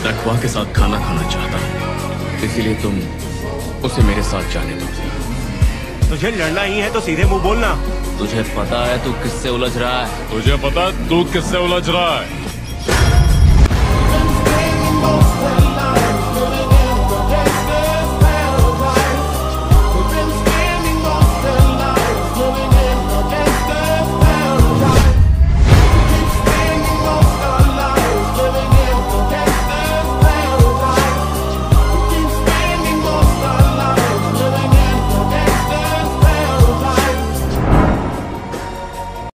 नटवा के साथ खाना खाना चाहता हूँ, इसीलिए तुम उसे मेरे साथ जाने दो। तुझे लड़ना ही है तो सीधे मुंह बोलना। तुझे पता है तू किससे उलझ रहा है? तुझे पता है तू किससे उलझ रहा है?